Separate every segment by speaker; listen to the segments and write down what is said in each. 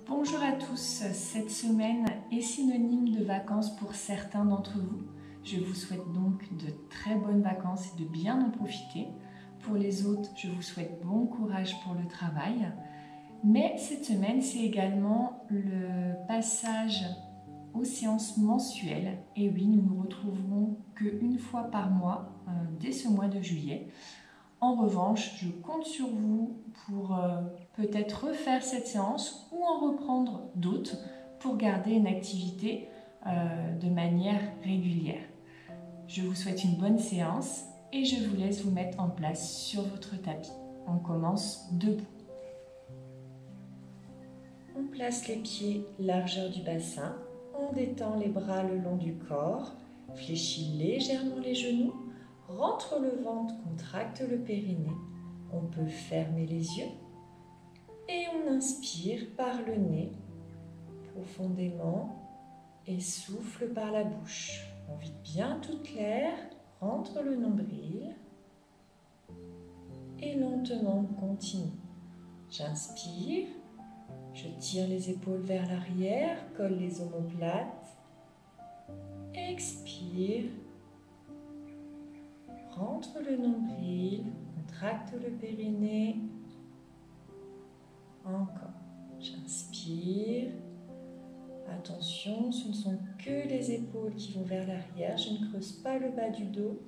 Speaker 1: Bonjour à tous, cette semaine est synonyme de vacances pour certains d'entre vous. Je vous souhaite donc de très bonnes vacances et de bien en profiter. Pour les autres, je vous souhaite bon courage pour le travail. Mais cette semaine, c'est également le passage aux séances mensuelles. Et oui, nous nous retrouverons qu'une fois par mois, dès ce mois de juillet. En revanche, je compte sur vous pour peut-être refaire cette séance ou en reprendre d'autres pour garder une activité de manière régulière. Je vous souhaite une bonne séance et je vous laisse vous mettre en place sur votre tapis. On commence debout. On place les pieds largeur du bassin, on détend les bras le long du corps, fléchit légèrement les genoux, rentre le ventre, contracte le périnée. On peut fermer les yeux et on inspire par le nez profondément et souffle par la bouche. On vide bien toute l'air, rentre le nombril et lentement continue. J'inspire, je tire les épaules vers l'arrière, colle les omoplates, expire. Rentre le nombril, contracte le périnée. Encore. J'inspire. Attention, ce ne sont que les épaules qui vont vers l'arrière. Je ne creuse pas le bas du dos.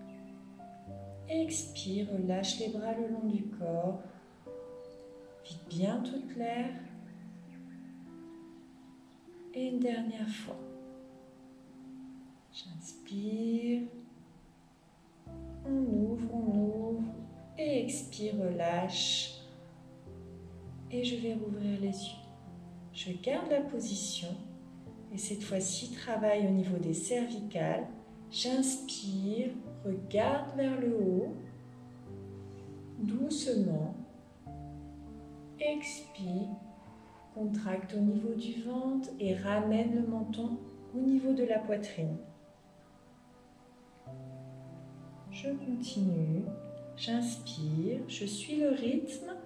Speaker 1: Expire, relâche les bras le long du corps. Vide bien toute l'air. Et une dernière fois. J'inspire. On ouvre et expire, relâche. Et je vais rouvrir les yeux. Je garde la position et cette fois-ci travaille au niveau des cervicales. J'inspire, regarde vers le haut, doucement. Expire, contracte au niveau du ventre et ramène le menton au niveau de la poitrine. Je continue, j'inspire, je suis le rythme.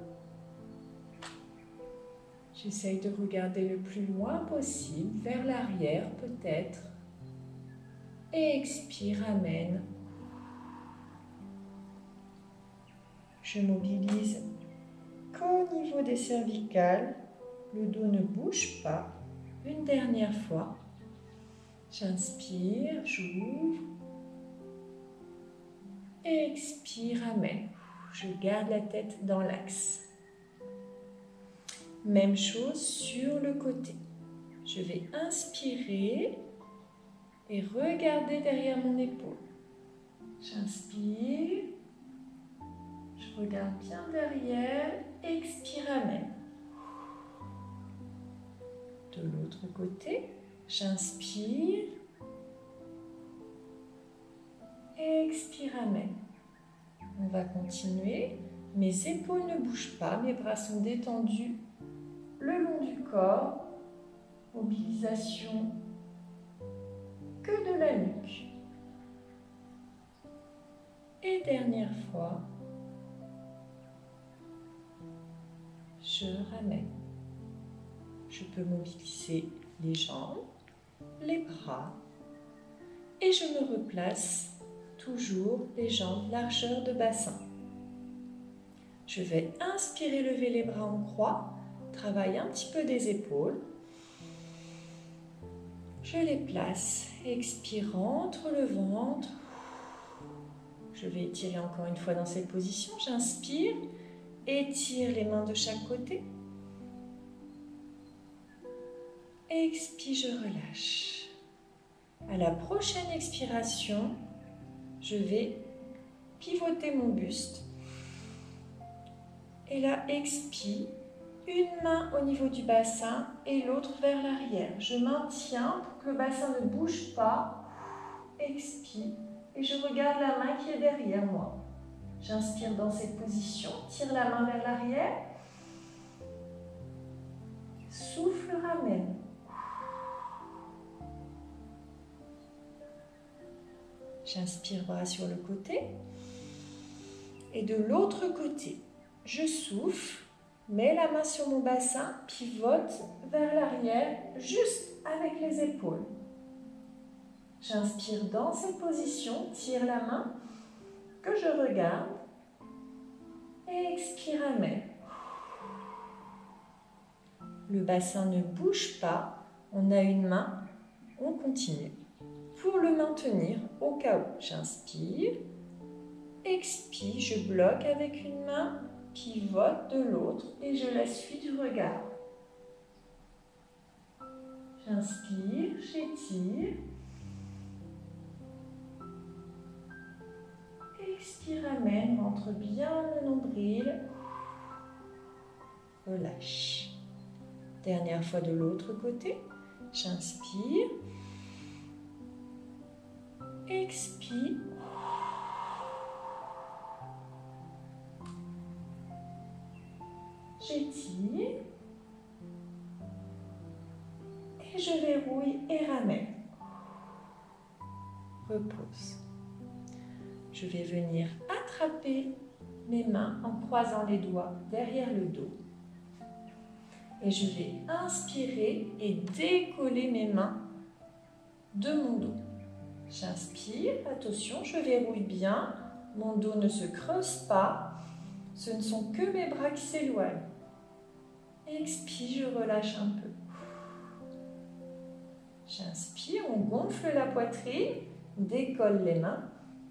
Speaker 1: J'essaye de regarder le plus loin possible, vers l'arrière peut-être. Et expire, ramène. Je mobilise qu'au niveau des cervicales. Le dos ne bouge pas. Une dernière fois. J'inspire, j'ouvre. Expire, ramène. Je garde la tête dans l'axe. Même chose sur le côté. Je vais inspirer et regarder derrière mon épaule. J'inspire. Je regarde bien derrière. Expire, ramène. De l'autre côté, j'inspire. Expire, ramène. On va continuer. Mes épaules ne bougent pas, mes bras sont détendus le long du corps. Mobilisation que de la nuque. Et dernière fois, je ramène. Je peux mobiliser les jambes, les bras et je me replace. Toujours les jambes largeur de bassin. Je vais inspirer, lever les bras en croix. Travaille un petit peu des épaules. Je les place. Expire, rentre le ventre. Je vais étirer encore une fois dans cette position. J'inspire. Étire les mains de chaque côté. Expire, je relâche. À la prochaine expiration, je vais pivoter mon buste. Et là, expire. Une main au niveau du bassin et l'autre vers l'arrière. Je maintiens pour que le bassin ne bouge pas. Expire. Et je regarde la main qui est derrière moi. J'inspire dans cette position. Tire la main vers l'arrière. Souffle, ramène. J'inspire, bras sur le côté. Et de l'autre côté, je souffle mets la main sur mon bassin, pivote vers l'arrière, juste avec les épaules. J'inspire dans cette position, tire la main que je regarde et expire, ramène. Le bassin ne bouge pas, on a une main, on continue. Pour le maintenir au cas où, j'inspire, expire, je bloque avec une main, pivote de l'autre et je la suis du regard. J'inspire, j'étire. Expire, amène, rentre bien le nombril. Relâche. Dernière fois de l'autre côté. J'inspire. Expire. J'étire. Et je verrouille et ramène. Repose. Je vais venir attraper mes mains en croisant les doigts derrière le dos. Et je vais inspirer et décoller mes mains de mon dos. J'inspire, attention, je verrouille bien, mon dos ne se creuse pas, ce ne sont que mes bras qui s'éloignent. Expire, je relâche un peu. J'inspire, on gonfle la poitrine, décolle les mains.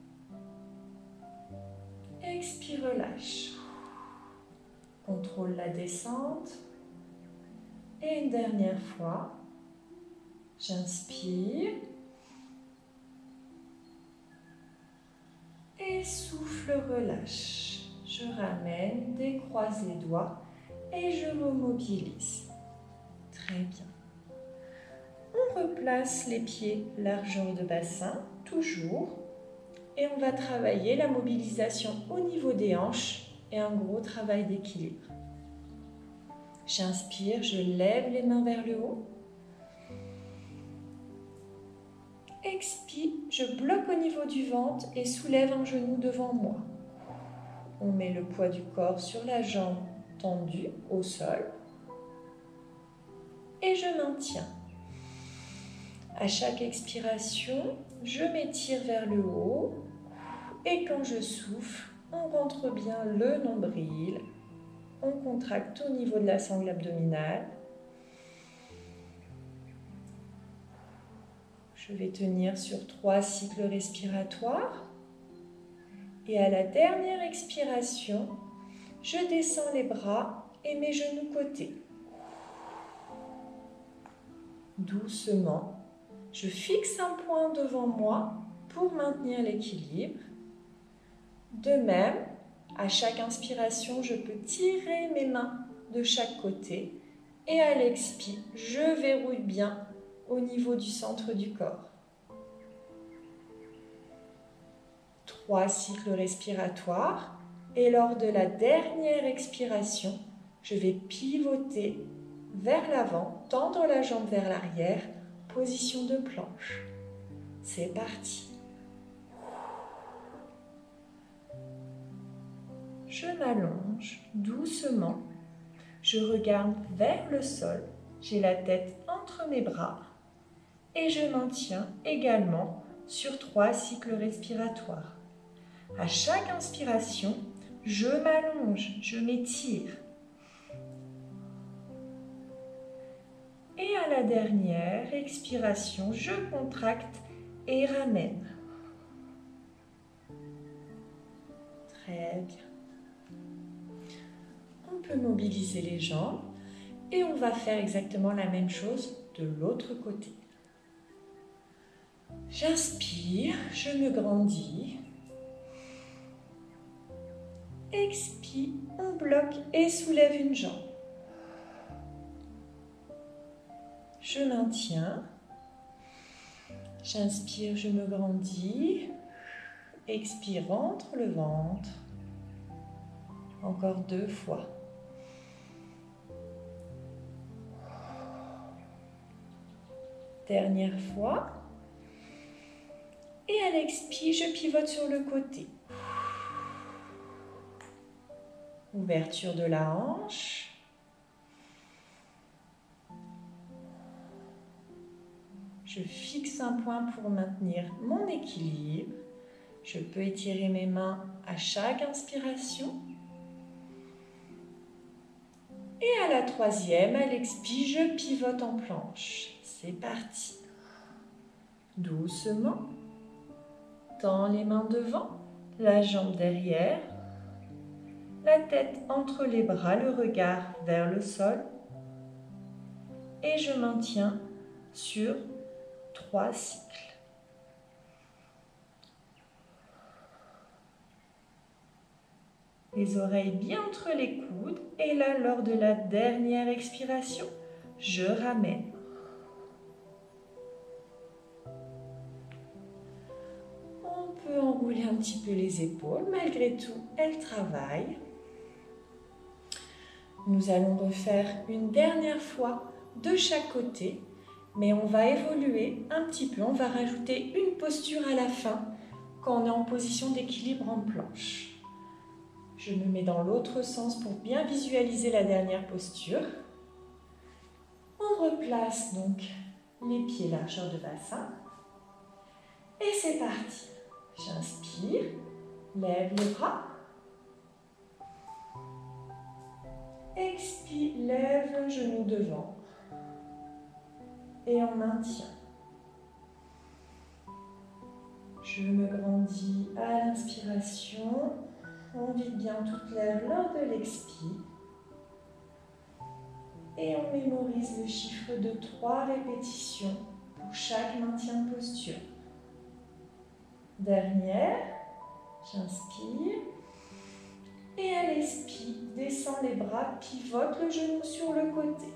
Speaker 1: Expire, relâche. Contrôle la descente. Et une dernière fois. J'inspire. Et souffle, relâche. Je ramène, décroise les doigts et je remobilise. Très bien. On replace les pieds largeur de bassin, toujours. Et on va travailler la mobilisation au niveau des hanches et un gros travail d'équilibre. J'inspire, je lève les mains vers le haut. Expire, je bloque au niveau du ventre et soulève un genou devant moi. On met le poids du corps sur la jambe tendue au sol. Et je maintiens. À chaque expiration, je m'étire vers le haut. Et quand je souffle, on rentre bien le nombril. On contracte au niveau de la sangle abdominale. Je vais tenir sur 3 cycles respiratoires. Et à la dernière expiration, je descends les bras et mes genoux côtés. Doucement, je fixe un point devant moi pour maintenir l'équilibre. De même, à chaque inspiration, je peux tirer mes mains de chaque côté et à l'expire, je verrouille bien au niveau du centre du corps. 3 cycles respiratoires et lors de la dernière expiration, je vais pivoter vers l'avant, tendre la jambe vers l'arrière, position de planche. C'est parti. Je m'allonge doucement, je regarde vers le sol, j'ai la tête entre mes bras et je maintiens également sur 3 cycles respiratoires. À chaque inspiration, je m'allonge, je m'étire. Et à la dernière expiration, je contracte et ramène. Très bien. On peut mobiliser les jambes et on va faire exactement la même chose de l'autre côté. J'inspire, je me grandis. Expire, on bloque et soulève une jambe. Je maintiens. J'inspire, je me grandis. Expire, rentre le ventre. Encore 2 fois. Dernière fois. Et à l'expire, je pivote sur le côté. Ouverture de la hanche. Je fixe un point pour maintenir mon équilibre. Je peux étirer mes mains à chaque inspiration. Et à la troisième, à l'expire, je pivote en planche. C'est parti. Doucement. Tends les mains devant, la jambe derrière. La tête entre les bras, le regard vers le sol. Et je maintiens sur 3 cycles. Les oreilles bien entre les coudes. Et là, lors de la dernière expiration, je ramène. On peut enrouler un petit peu les épaules. Malgré tout, elles travaillent. Nous allons refaire une dernière fois de chaque côté. Mais on va évoluer un petit peu. On va rajouter une posture à la fin quand on est en position d'équilibre en planche. Je me mets dans l'autre sens pour bien visualiser la dernière posture. On replace donc les pieds largeur de bassin. Et c'est parti. J'inspire, lève les bras. Expire, lève le genou devant. Et on maintient. Je me grandis à l'inspiration. On vide bien toute l'air lors de l'expire. Et on mémorise le chiffre de 3 répétitions pour chaque maintien de posture. Dernière, j'inspire. Et à l'expire, descends les bras, pivote le genou sur le côté.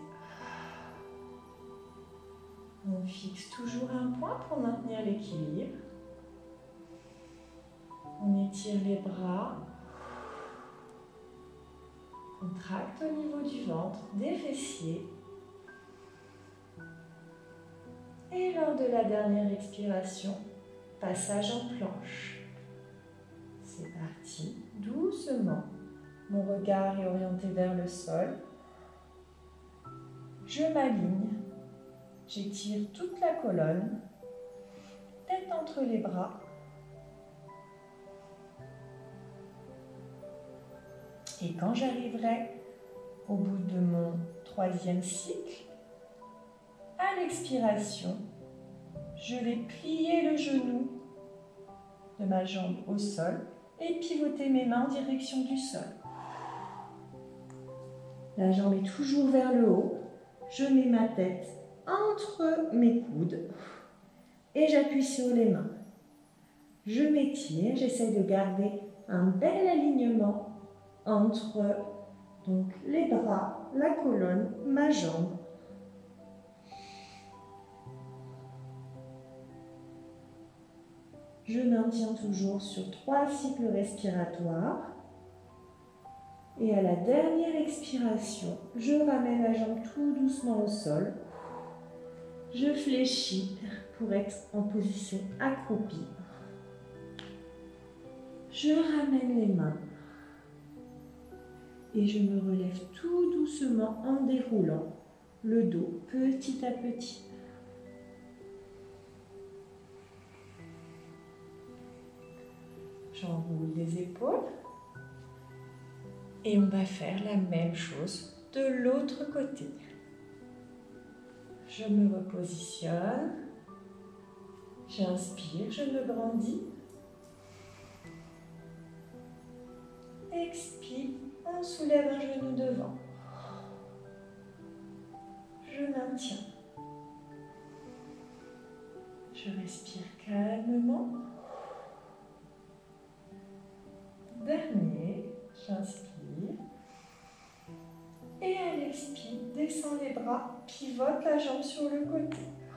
Speaker 1: On fixe toujours un point pour maintenir l'équilibre. On étire les bras. Contracte au niveau du ventre, des fessiers. Et lors de la dernière expiration, passage en planche. C'est parti, doucement. Mon regard est orienté vers le sol. Je m'aligne. J'étire toute la colonne. Tête entre les bras. Et quand j'arriverai au bout de mon 3e cycle, à l'expiration, je vais plier le genou de ma jambe au sol et pivoter mes mains en direction du sol. La jambe est toujours vers le haut. Je mets ma tête entre mes coudes et j'appuie sur les mains. Je m'étire, j'essaie de garder un bel alignement entre donc, les bras, la colonne, ma jambe. Je maintiens toujours sur 3 cycles respiratoires. Et à la dernière expiration, je ramène la jambe tout doucement au sol. Je fléchis pour être en position accroupie. Je ramène les mains. Et je me relève tout doucement en déroulant le dos petit à petit. J'enroule les épaules. Et on va faire la même chose de l'autre côté. Je me repositionne. J'inspire, je me grandis. Expire, on soulève un genou devant. Je maintiens. Je respire calmement. Dernier, j'inspire. Et à l'expire, descends les bras, pivote la jambe sur le côté.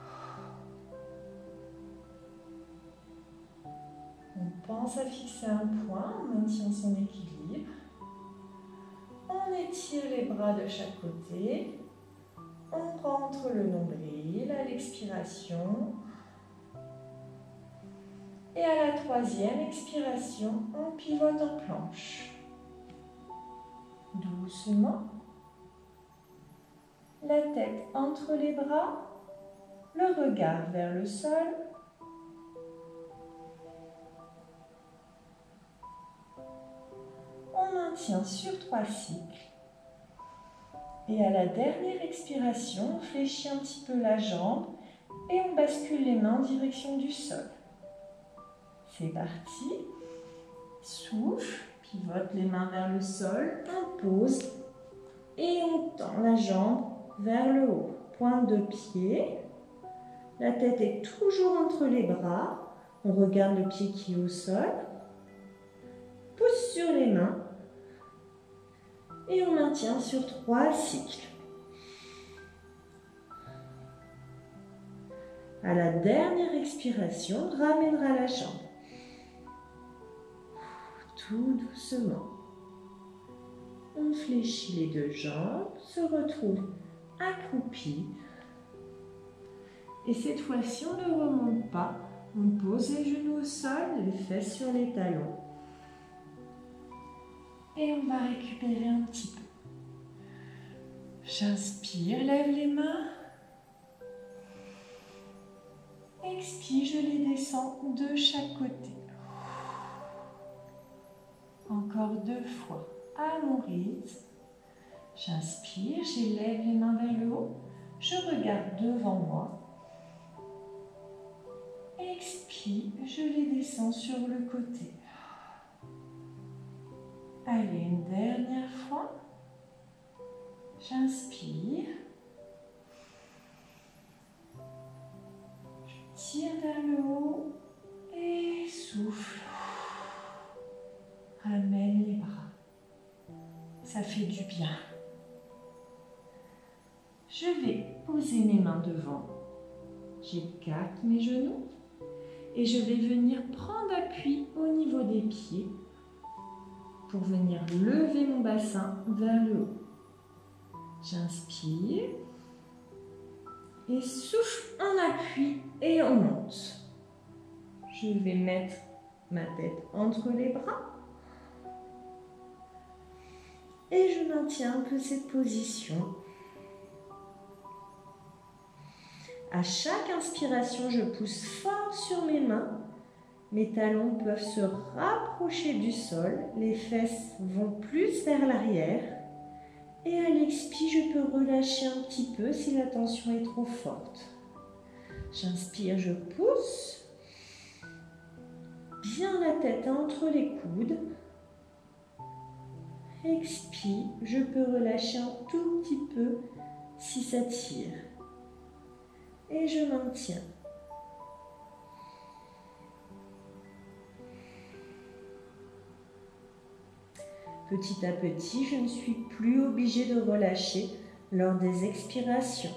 Speaker 1: On pense à fixer un point, on maintient son équilibre. On étire les bras de chaque côté. On rentre le nombril à l'expiration. Et à la 3e expiration, on pivote en planche. Doucement. La tête entre les bras. le regard vers le sol. On maintient sur 3 cycles. Et à la dernière expiration, on fléchit un petit peu la jambe et on bascule les mains en direction du sol. C'est parti. Souffle, pivote les mains vers le sol, on pose et on tend la jambe vers le haut. Pointe de pied, la tête est toujours entre les bras, on regarde le pied qui est au sol, pousse sur les mains et on maintient sur 3 cycles. À la dernière expiration, on ramènera la jambe. Tout doucement. On fléchit les 2 jambes, se retrouve accroupi. Et cette fois-ci, on ne remonte pas. On pose les genoux au sol, les fesses sur les talons. Et on va récupérer un petit peu. J'inspire, lève les mains. Expire, je les descends de chaque côté. Encore 2 fois à mon rythme. J'inspire, j'élève les mains vers le haut. Je regarde devant moi. Expire, je les descends sur le côté. Allez, une dernière fois. J'inspire. Je tire vers le haut et souffle. Ramène les bras. Ça fait du bien. Je vais poser mes mains devant. J'écarte mes genoux et je vais venir prendre appui au niveau des pieds pour venir lever mon bassin vers le haut. J'inspire et souffle en appui et on monte. Je vais mettre ma tête entre les bras et je maintiens un peu cette position. À chaque inspiration, je pousse fort sur mes mains. Mes talons peuvent se rapprocher du sol. Les fesses vont plus vers l'arrière. Et à l'expire, je peux relâcher un petit peu si la tension est trop forte. J'inspire, je pousse. Bien la tête entre les coudes. Expire, je peux relâcher un tout petit peu si ça tire. Et je maintiens. Petit à petit, je ne suis plus obligée de relâcher lors des expirations.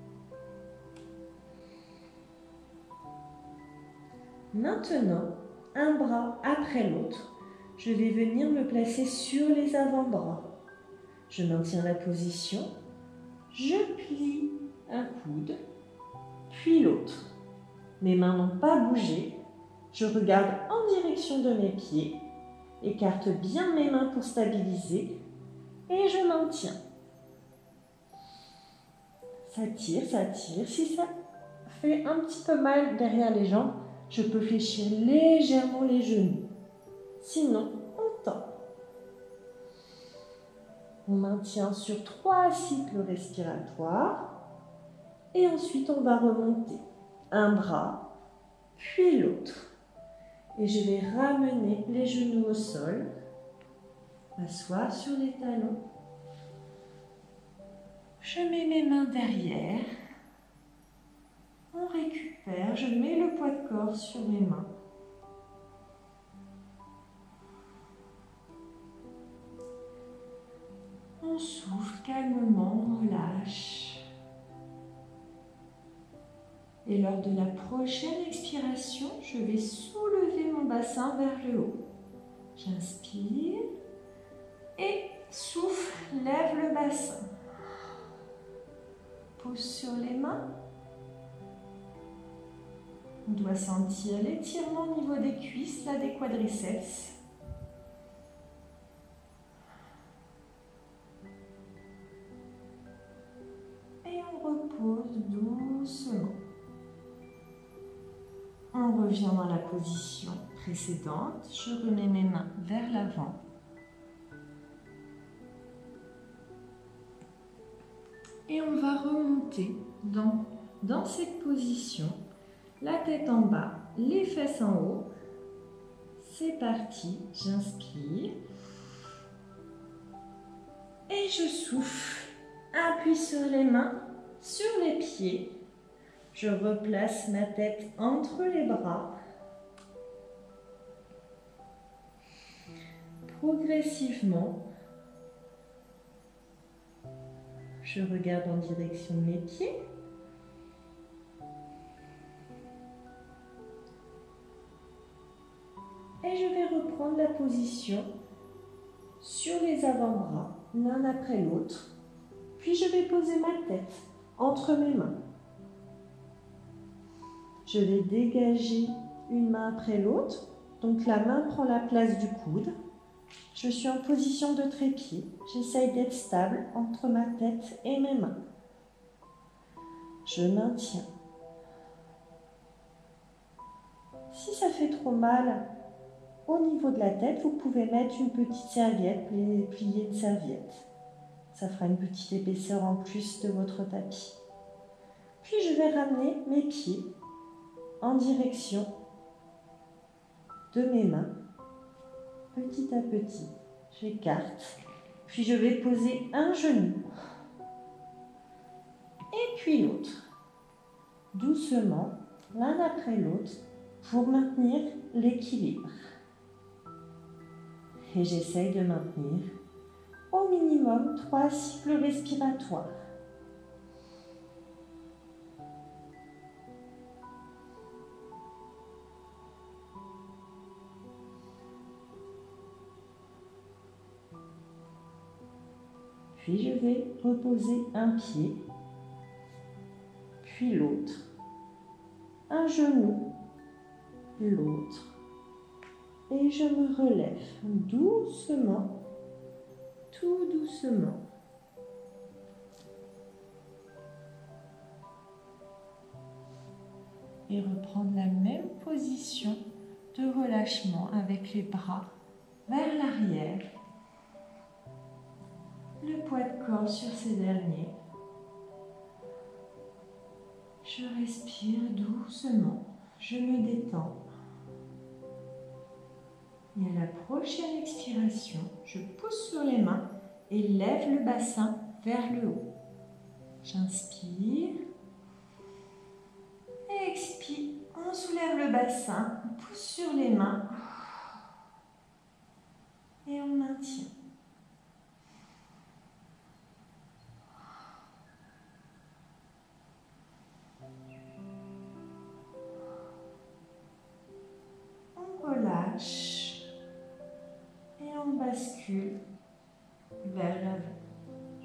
Speaker 1: Maintenant, un bras après l'autre, je vais venir me placer sur les avant-bras. Je maintiens la position, je plie un coude, puis l'autre. Mes mains n'ont pas bougé. Je regarde en direction de mes pieds. Écarte bien mes mains pour stabiliser. Et je maintiens. Ça tire, ça tire. Si ça fait un petit peu mal derrière les jambes, je peux fléchir légèrement les genoux. Sinon, on tend. On maintient sur 3 cycles respiratoires. Et ensuite, on va remonter. Un bras, puis l'autre. Et je vais ramener les genoux au sol, m'asseoir sur les talons. Je mets mes mains derrière. On récupère, je mets le poids de corps sur mes mains. On souffle calmement, on relâche. Et lors de la prochaine expiration, je vais soulever mon bassin vers le haut. J'inspire et souffle, lève le bassin. Pousse sur les mains. On doit sentir l'étirement au niveau des cuisses, là des quadriceps. Et on repose doucement. On revient dans la position précédente. Je remets mes mains vers l'avant. Et on va remonter dans cette position. La tête en bas, les fesses en haut. C'est parti, j'inspire. Et je souffle. Appuie sur les mains, sur les pieds. Je replace ma tête entre les bras. Progressivement, je regarde en direction de mes pieds. Et je vais reprendre la position sur les avant-bras, l'un après l'autre. Puis je vais poser ma tête entre mes mains. Je vais dégager une main après l'autre. Donc la main prend la place du coude. Je suis en position de trépied. J'essaye d'être stable entre ma tête et mes mains. Je maintiens. Si ça fait trop mal au niveau de la tête, vous pouvez mettre une petite serviette, plier une serviette. Ça fera une petite épaisseur en plus de votre tapis. Puis je vais ramener mes pieds en direction de mes mains. Petit à petit, j'écarte. Puis je vais poser un genou. Et puis l'autre. Doucement, l'un après l'autre, pour maintenir l'équilibre. Et j'essaye de maintenir au minimum 3 cycles respiratoires. Puis je vais reposer un pied, puis l'autre, un genou, l'autre. Et je me relève doucement, tout doucement. Et reprendre la même position de relâchement avec les bras vers l'arrière. Le poids de corps sur ces derniers. Je respire doucement, je me détends. Et à la prochaine expiration, je pousse sur les mains et lève le bassin vers le haut. J'inspire. Et expire. On soulève le bassin, on pousse sur les mains. Et on maintient. On relâche. Et on bascule vers l'avant.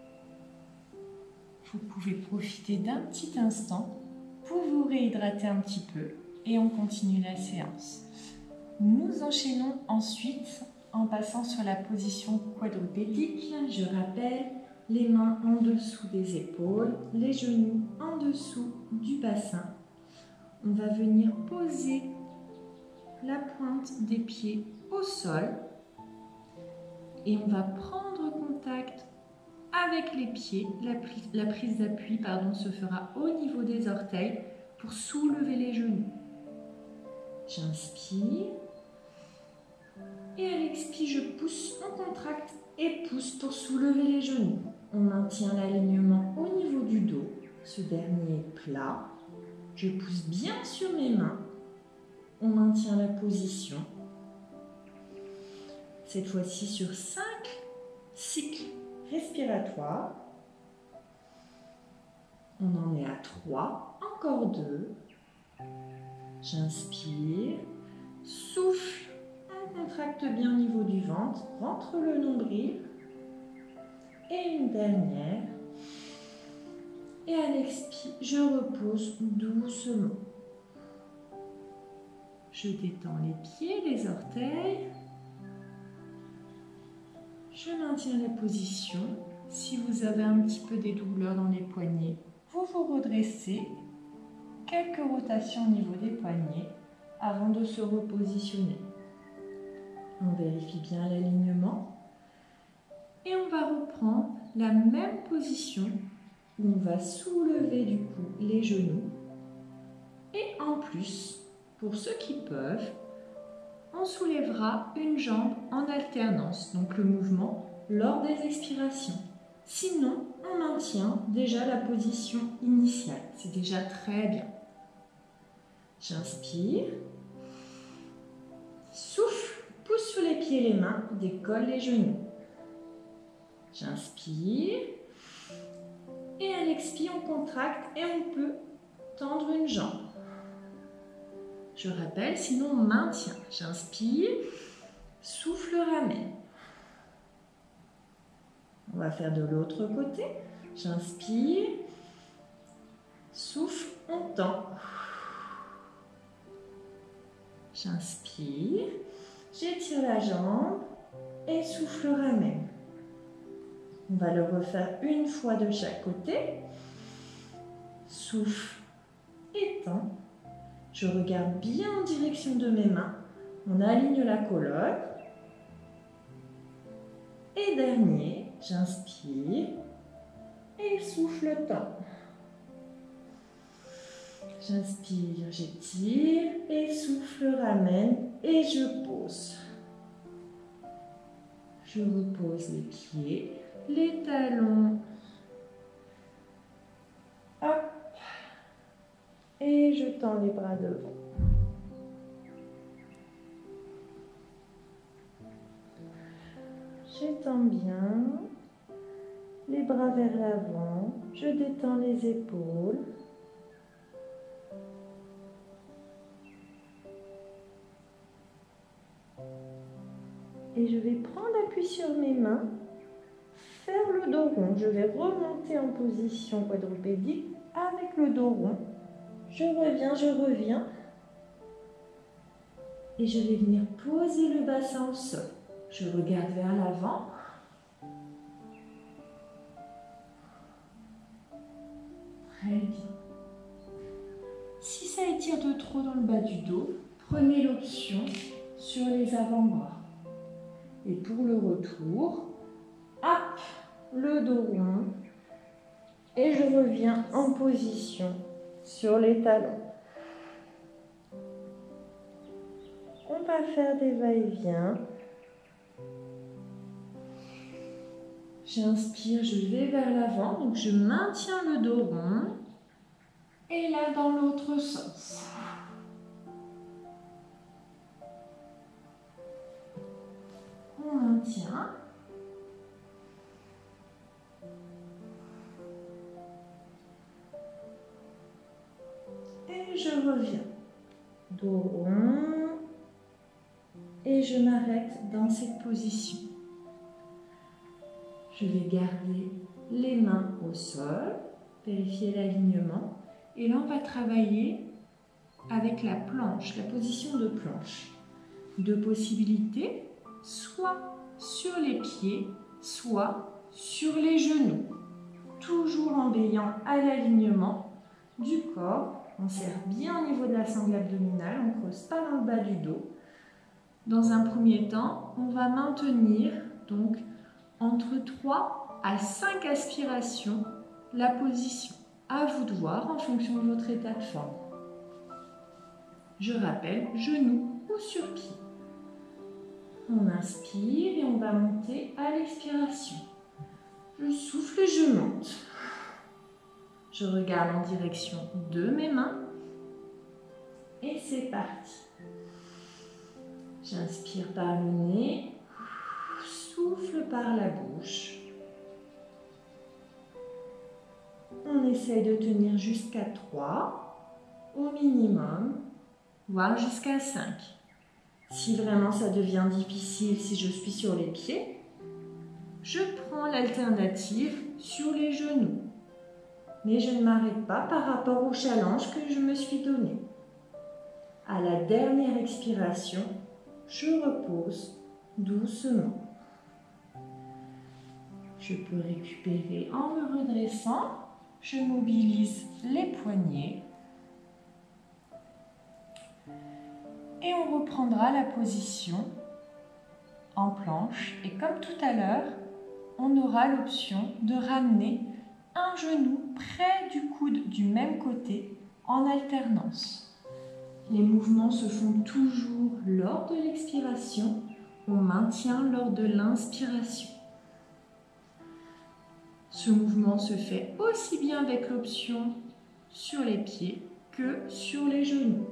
Speaker 1: Vous pouvez profiter d'un petit instant pour vous réhydrater un petit peu et on continue la séance. Nous enchaînons ensuite en passant sur la position quadrupédique. Je rappelle, les mains en dessous des épaules, les genoux en dessous du bassin. On va venir poser la pointe des pieds au sol. Et on va prendre contact avec les pieds. La prise d'appui se fera au niveau des orteils pour soulever les genoux. J'inspire. Et à l'expire, je pousse, on contracte et pousse pour soulever les genoux. On maintient l'alignement au niveau du dos. Ce dernier est plat. Je pousse bien sur mes mains. On maintient la position. Cette fois-ci sur 5 cycles respiratoires. On en est à 3, encore 2. J'inspire, souffle, on contracte bien au niveau du ventre, rentre le nombril. Et une dernière. Et à l'expire, je repose doucement. Je détends les pieds, les orteils. Je maintiens la position. Si vous avez un petit peu des douleurs dans les poignets, vous vous redressez. quelques rotations au niveau des poignets avant de se repositionner. On vérifie bien l'alignement et on va reprendre la même position où on va soulever du coup les genoux. Et en plus, pour ceux qui peuvent, on soulèvera une jambe en alternance, donc le mouvement lors des expirations. Sinon, on maintient déjà la position initiale. C'est déjà très bien. J'inspire. Souffle, pousse sur les pieds et les mains, décolle les genoux. J'inspire. Et à l'expire, on contracte et on peut tendre une jambe. Je rappelle, sinon on maintient. J'inspire, souffle, ramène. On va faire de l'autre côté. J'inspire, souffle, on tend. J'inspire, j'étire la jambe et souffle, ramène. On va le refaire une fois de chaque côté. Souffle, étend. Je regarde bien en direction de mes mains. On aligne la colonne. Et dernier, j'inspire et souffle, tend. J'inspire, j'étire et souffle, ramène et je pose. Je repose les pieds, les talons. Hop. Et je tends les bras devant. J'étends bien les bras vers l'avant. Je détends les épaules. Et je vais prendre appui sur mes mains, faire le dos rond. Je vais remonter en position quadrupédique avec le dos rond. Je reviens. Et je vais venir poser le bassin au sol. Je regarde vers l'avant. Très bien. Si ça étire de trop dans le bas du dos, prenez l'option sur les avant-bras. Et pour le retour, hop, le dos rond. Et je reviens en position sur les talons. On va faire des va-et-vient. J'inspire, je vais vers l'avant, donc je maintiens le dos rond. Et là, dans l'autre sens. On maintient. Et je reviens. Dos rond. Et je m'arrête dans cette position. Je vais garder les mains au sol, vérifier l'alignement. Et là, on va travailler avec la planche, la position de planche. Deux possibilités, soit sur les pieds, soit sur les genoux. Toujours en veillant à l'alignement du corps. On serre bien au niveau de la sangle abdominale, on ne creuse pas dans le bas du dos. Dans un premier temps, on va maintenir donc entre 3 à 5 aspirations la position. À vous de voir en fonction de votre état de forme. Je rappelle, genoux ou sur pied. On inspire et on va monter à l'expiration. Je souffle, je monte. Je regarde en direction de mes mains. Et c'est parti. J'inspire par le nez, souffle par la bouche. On essaye de tenir jusqu'à 3 au minimum, voire jusqu'à 5. Si vraiment ça devient difficile, si je suis sur les pieds, je prends l'alternative sur les genoux. Mais je ne m'arrête pas par rapport au challenge que je me suis donné. À la dernière expiration, je repose doucement. Je peux récupérer en me redressant. Je mobilise les poignets. Et on reprendra la position en planche. Et comme tout à l'heure, on aura l'option de ramener un genou près du coude du même côté en alternance. Les mouvements se font toujours lors de l'expiration. On maintient lors de l'inspiration. Ce mouvement se fait aussi bien avec l'option sur les pieds que sur les genoux.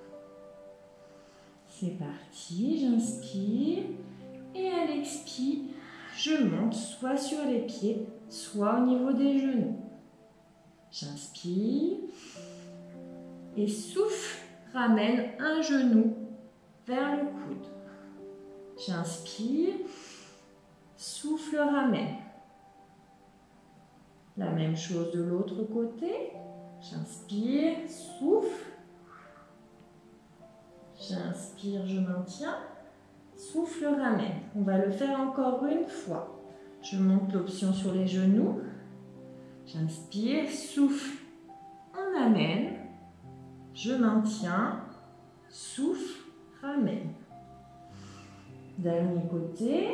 Speaker 1: C'est parti, j'inspire et à l'expire, je monte soit sur les pieds, soit au niveau des genoux. J'inspire et souffle, ramène un genou vers le coude. J'inspire, souffle, ramène. La même chose de l'autre côté. J'inspire, souffle. J'inspire, je maintiens. Souffle, ramène. On va le faire encore une fois. Je monte l'option sur les genoux. J'inspire, souffle, on amène. Je maintiens, souffle, ramène. Dernier côté.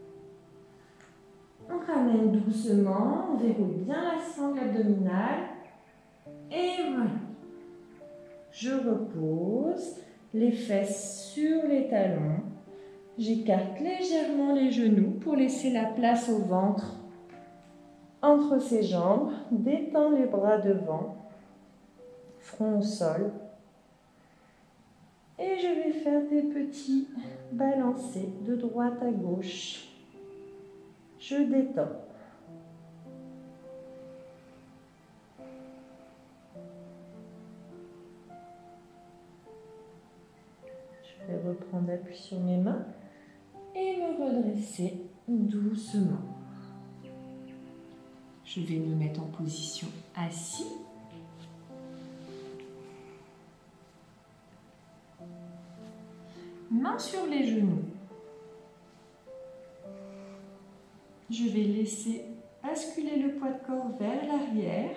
Speaker 1: On ramène doucement, on verrouille bien la sangle abdominale. Et voilà. Je repose les fesses sur les talons. J'écarte légèrement les genoux pour laisser la place au ventre entre ses jambes. Détends les bras devant, front au sol. Et je vais faire des petits balancés de droite à gauche. Je détends. Je vais reprendre appui sur mes mains et me redresser doucement. Je vais me mettre en position assis. Mains sur les genoux. Je vais laisser basculer le poids de corps vers l'arrière.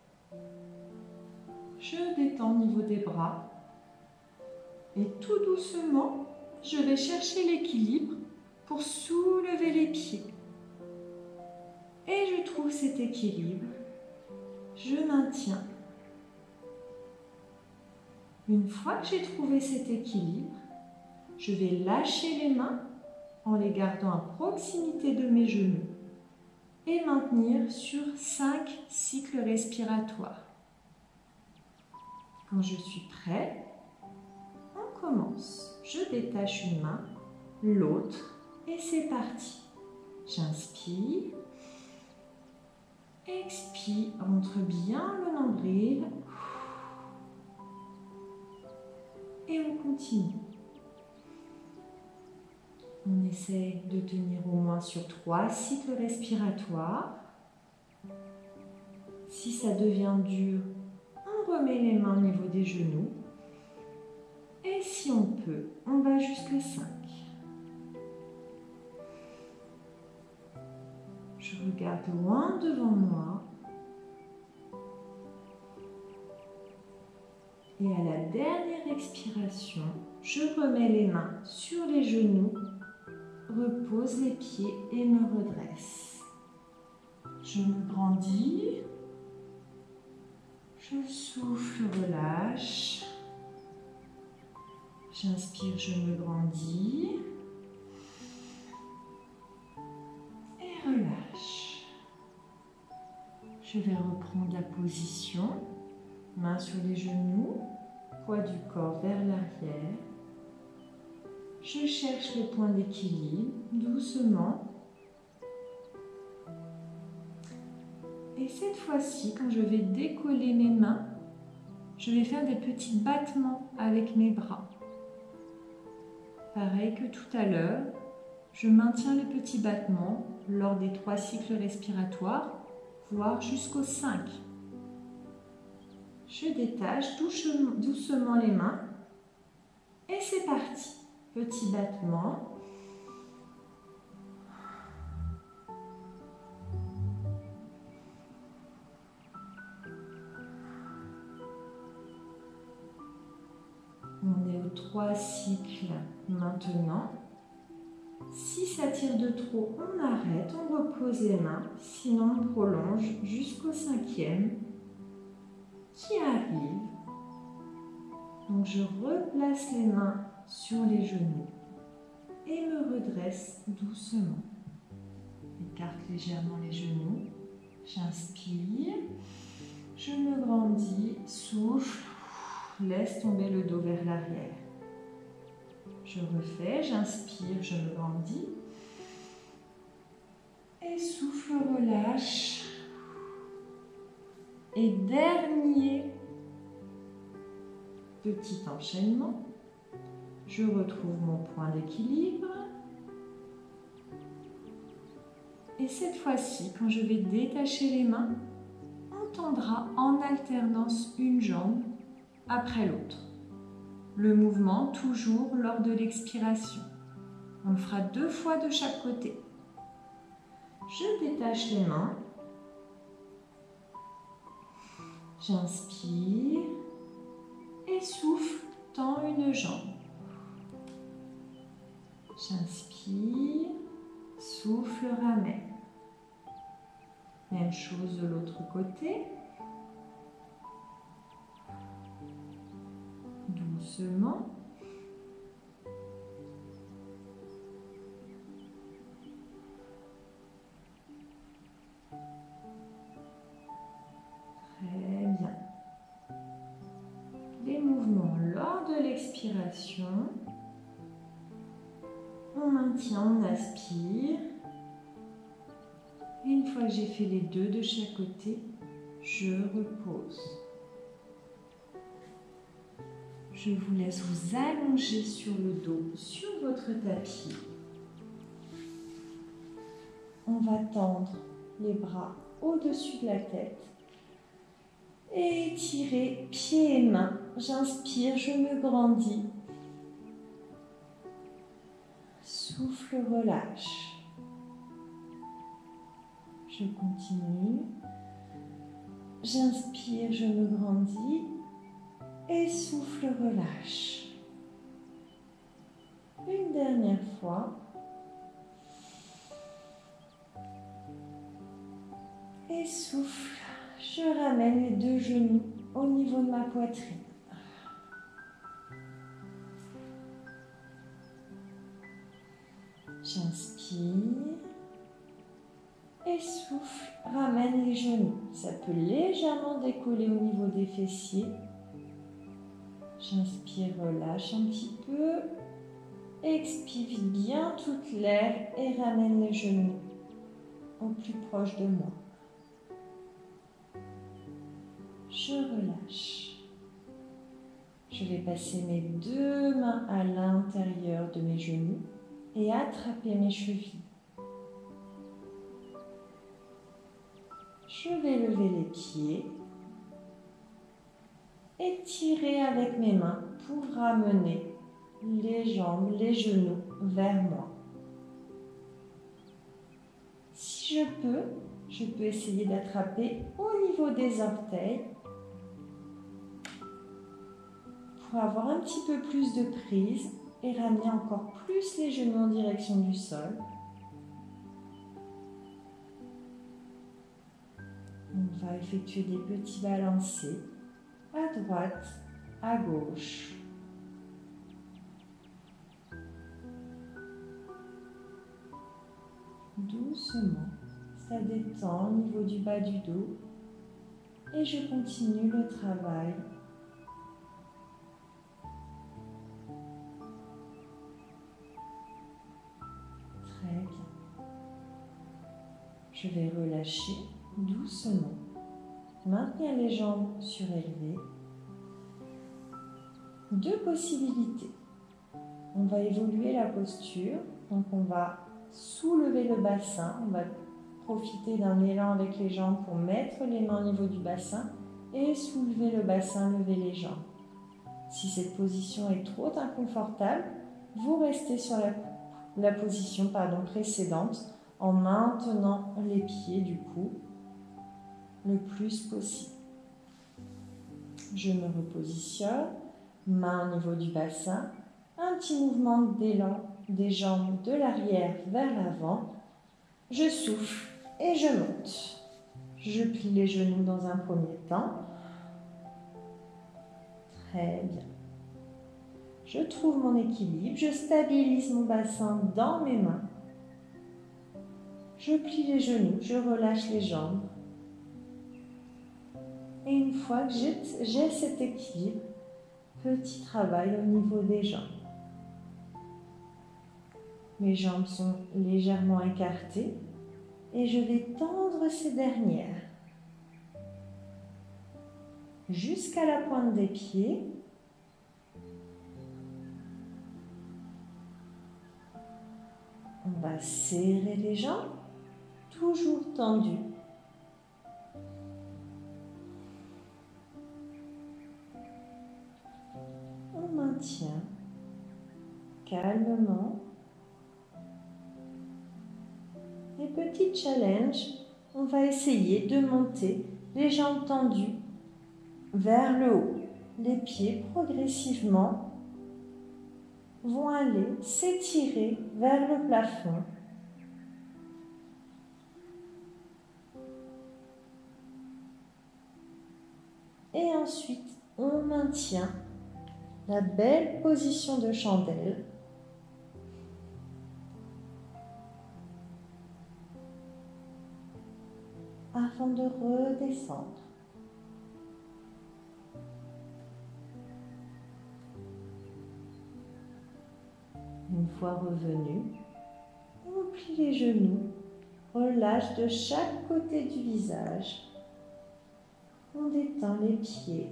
Speaker 1: Je détends au niveau des bras. Et tout doucement, je vais chercher l'équilibre pour soulever les pieds. Et je trouve cet équilibre. Je maintiens. Une fois que j'ai trouvé cet équilibre, je vais lâcher les mains en les gardant à proximité de mes genoux et maintenir sur 5 cycles respiratoires. Quand je suis prêt, on commence. Je détache une main, l'autre et c'est parti. J'inspire, expire, rentre bien le nombril et on continue. On essaie de tenir au moins sur 3 cycles respiratoires. Si ça devient dur, on remet les mains au niveau des genoux. Et si on peut, on va jusqu'à 5. Je regarde loin devant moi. Et à la dernière expiration, je remets les mains sur les genoux. Repose les pieds et me redresse. Je me grandis. Je souffle, relâche. J'inspire, je me grandis. Et relâche. Je vais reprendre la position. Mains sur les genoux. Poids du corps vers l'arrière. Je cherche le point d'équilibre, doucement. Et cette fois-ci, quand je vais décoller mes mains, je vais faire des petits battements avec mes bras. Pareil que tout à l'heure, je maintiens les petits battements lors des 3 cycles respiratoires, voire jusqu'aux 5. Je détache doucement les mains et c'est parti. Petit battement. On est au 3 cycles maintenant. Si ça tire de trop, on arrête, on repose les mains. Sinon, on prolonge jusqu'au 5e qui arrive. Donc, je replace les mains sur les genoux et me redresse doucement. Écarte légèrement les genoux. J'inspire. Je me grandis. Souffle. Laisse tomber le dos vers l'arrière. Je refais. J'inspire. Je me grandis. Et souffle, relâche. Et dernier petit enchaînement. Je retrouve mon point d'équilibre. Et cette fois-ci, quand je vais détacher les mains, on tendra en alternance une jambe après l'autre. Le mouvement toujours lors de l'expiration. On le fera 2 fois de chaque côté. Je détache les mains. J'inspire et souffle, tends une jambe. J'inspire, souffle, ramène. Même chose de l'autre côté. Doucement. Très bien. Les mouvements lors de l'expiration. On maintient, on aspire. Et une fois que j'ai fait les 2 de chaque côté, je repose. Je vous laisse vous allonger sur le dos, sur votre tapis. On va tendre les bras au-dessus de la tête et étirer pieds et mains. J'inspire, je me grandis. Souffle, relâche. Je continue. J'inspire, je me grandis. Et souffle, relâche. Une dernière fois. Et souffle. Je ramène les 2 genoux au niveau de ma poitrine. J'inspire. Et souffle, ramène les genoux. Ça peut légèrement décoller au niveau des fessiers. J'inspire, relâche un petit peu. Expire, vide bien toute l'air et ramène les genoux au plus proche de moi. Je relâche. Je vais passer mes 2 mains à l'intérieur de mes genoux et attraper mes chevilles. Je vais lever les pieds et tirer avec mes mains pour ramener les jambes, les genoux vers moi. Si je peux essayer d'attraper au niveau des orteils pour avoir un petit peu plus de prise et ramener encore plus les genoux en direction du sol. On va effectuer des petits balancés à droite, à gauche. Doucement, ça détend au niveau du bas du dos et je continue le travail. Très bien. Je vais relâcher doucement. Maintenir les jambes surélevées. 2 possibilités. On va évoluer la posture. Donc on va soulever le bassin. On va profiter d'un élan avec les jambes pour mettre les mains au niveau du bassin et soulever le bassin, lever les jambes. Si cette position est trop inconfortable, vous restez sur la position précédente en maintenant les pieds du coup le plus possible. Je me repositionne, main au niveau du bassin,
Speaker 2: Un petit mouvement d'élan des jambes de l'arrière vers l'avant. Je souffle et je monte. Je plie les genoux dans un premier temps. Très bien. Je trouve mon équilibre, je stabilise mon bassin dans mes mains. Je plie les genoux, je relâche les jambes. Et une fois que j'ai cet équilibre, petit travail au niveau des jambes. Mes jambes sont légèrement écartées et je vais tendre ces dernières jusqu'à la pointe des pieds. On va serrer les jambes, toujours tendues. On maintient calmement. Et petit challenge, on va essayer de monter les jambes tendues vers le haut. Les pieds progressivement vont aller s'étirer vers le plafond. Et ensuite, on maintient la belle position de chandelle. Avant de redescendre. Une fois revenu, on plie les genoux, relâche de chaque côté du visage. On détend les pieds.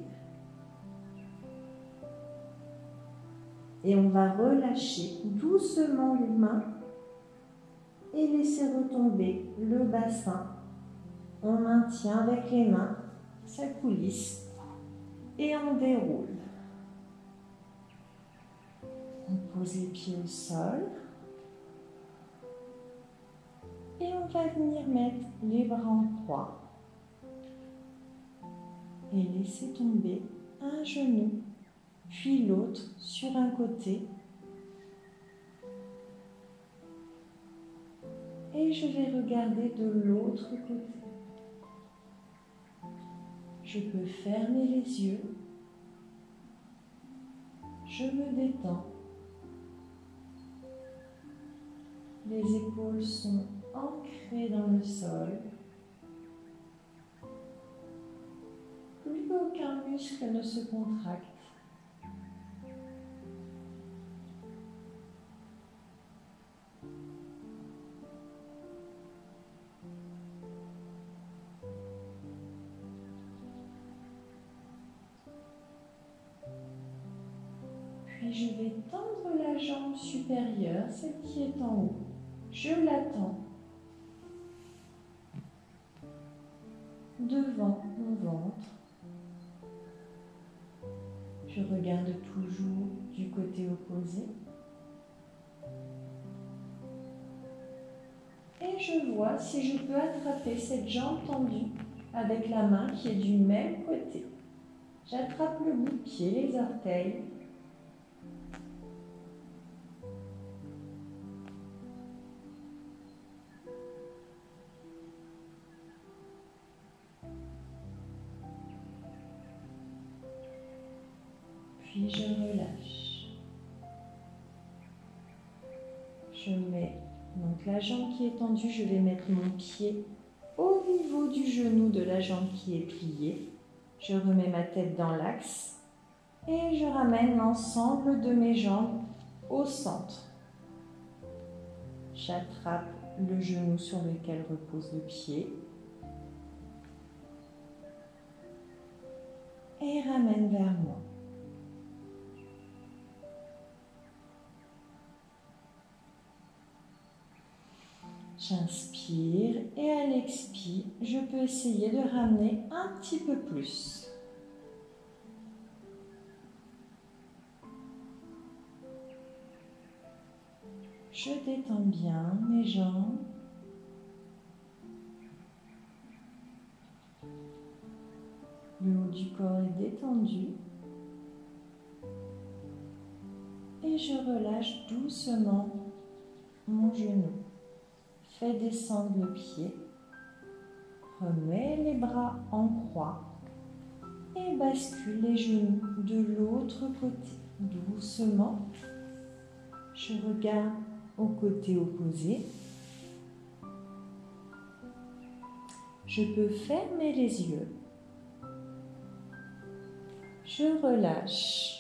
Speaker 2: Et on va relâcher doucement les mains et laisser retomber le bassin. On maintient avec les mains, ça coulisse et on déroule. On pose les pieds au sol et on va venir mettre les bras en croix et laisser tomber un genou puis l'autre sur un côté. Et je vais regarder de l'autre côté. Je peux fermer les yeux. Je me détends. Les épaules sont ancrées dans le sol. Plus aucun muscle ne se contracte. Puis je vais tendre la jambe supérieure, celle qui est en haut. Je l'attends devant mon ventre. Je regarde toujours du côté opposé. Et je vois si je peux attraper cette jambe tendue avec la main qui est du même côté. J'attrape le bout de pied, les orteils. Puis je relâche. Je mets donc la jambe qui est tendue, je vais mettre mon pied au niveau du genou de la jambe qui est pliée. Je remets ma tête dans l'axe et je ramène l'ensemble de mes jambes au centre. J'attrape le genou sur lequel repose le pied et ramène vers moi. J'inspire et à l'expire, je peux essayer de ramener un petit peu plus. Je détends bien mes jambes. Le haut du corps est détendu. Et Et je relâche doucement mon genou. Fais descendre le pied. Remets les bras en croix et bascule les genoux de l'autre côté. Doucement, je regarde au côté opposé. Je peux fermer les yeux. Je relâche.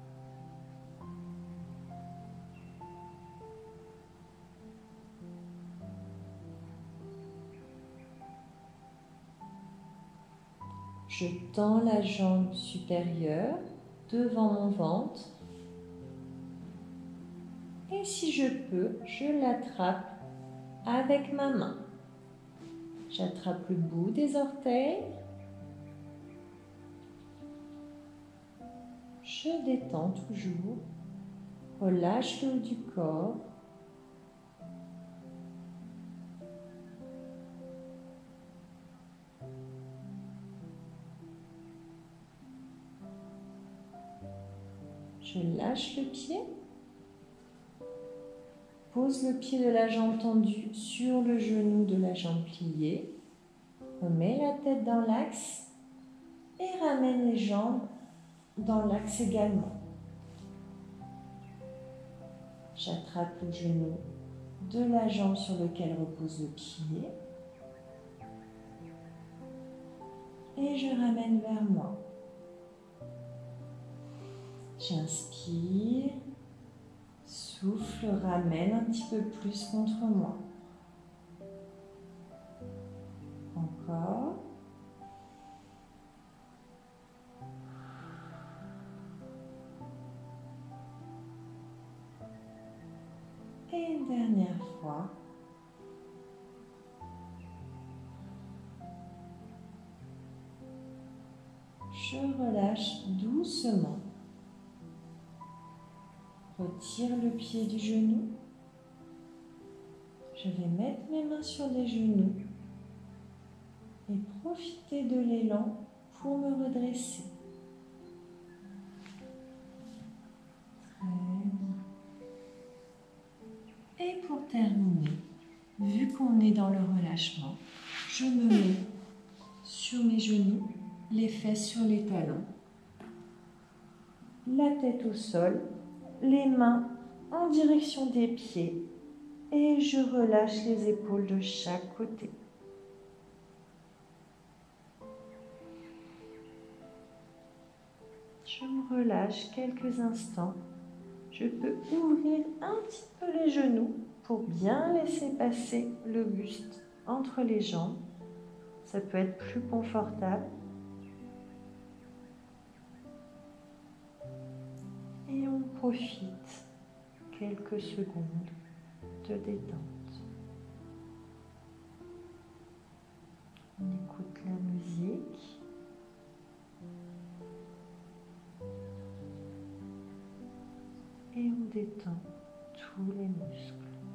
Speaker 2: Je tends la jambe supérieure devant mon ventre. Et si je peux, je l'attrape avec ma main. J'attrape le bout des orteils. Je détends toujours. Relâche le haut du corps. Je lâche le pied. Pose le pied de la jambe tendue sur le genou de la jambe pliée. Remets la tête dans l'axe et ramène les jambes dans l'axe également. J'attrape le genou de la jambe sur lequel repose le pied et je ramène vers moi. J'inspire, souffle, ramène un petit peu plus contre moi. Encore. Et une dernière fois. Je relâche doucement. Retire le pied du genou. Je vais mettre mes mains sur les genoux et profiter de l'élan pour me redresser. Très bien. Et pour terminer, vu qu'on est dans le relâchement, je me mets sur mes genoux, les fesses sur les talons, la tête au sol, les mains en direction des pieds et je relâche les épaules de chaque côté. Je me relâche quelques instants. Je peux ouvrir un petit peu les genoux pour bien laisser passer le buste entre les jambes. Ça peut être plus confortable. Et on profite quelques secondes de détente. On écoute la musique. Et on détend tous les muscles.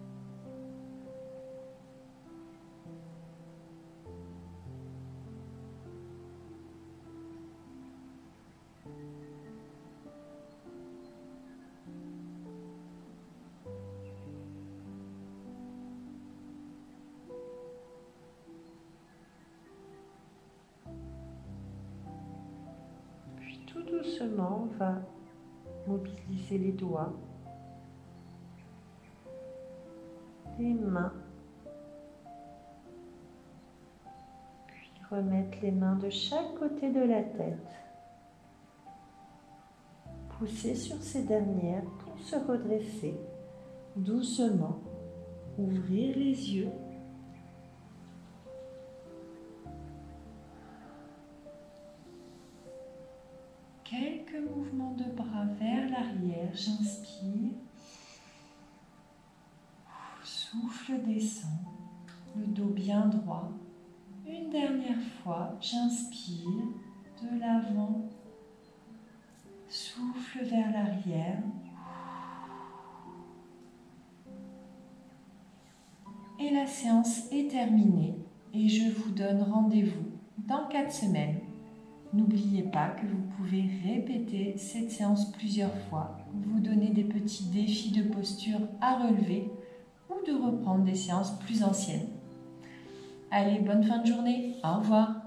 Speaker 2: Puis tout doucement, on va mobiliser les doigts, les mains, puis remettre les mains de chaque côté de la tête. Pousser sur ces dernières pour se redresser doucement, ouvrir les yeux. Quelques mouvements de bras vers l'arrière, j'inspire. Souffle descend, le dos bien droit. Une dernière fois, j'inspire de l'avant. Souffle vers l'arrière. Et la séance est terminée et je vous donne rendez-vous dans 4 semaines.
Speaker 1: N'oubliez pas que vous pouvez répéter cette séance plusieurs fois, vous donner des petits défis de posture à relever ou de reprendre des séances plus anciennes. Allez, bonne fin de journée, au revoir.